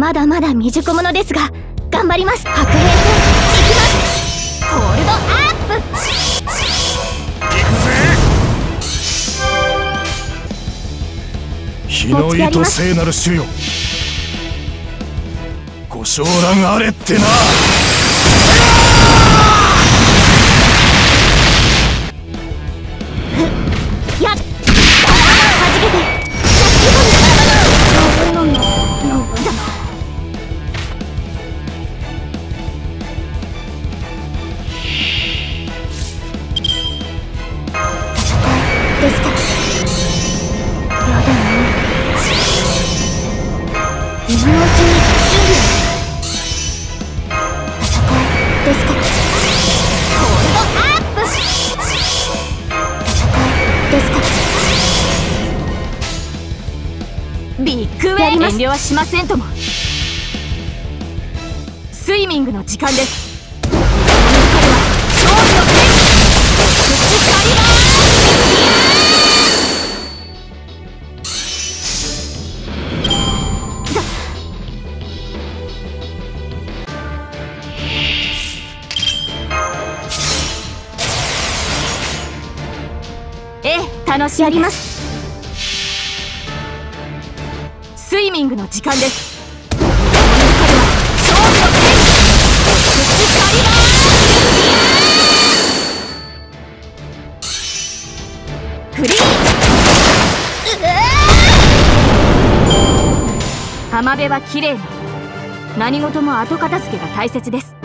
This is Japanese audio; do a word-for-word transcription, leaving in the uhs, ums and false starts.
まだまだ未熟者ですが頑張ります。白兵戦いきます。ホールドアップ。 行くぜ。日の糸聖なる主よ、ご昇覧あれってな。 やっはじけてですか。やだな。今のうちに準備を。戦いですか。ホールドアップ。戦いですか。 ビッグウェイ。遠慮はしませんとも。スイミングの時間です。この中では勝利の天使ええ、楽しみです。やります。スイミングの時間です。この中では勝利の天使フリーズ。浜辺は綺麗に。何事も後片付けが大切です。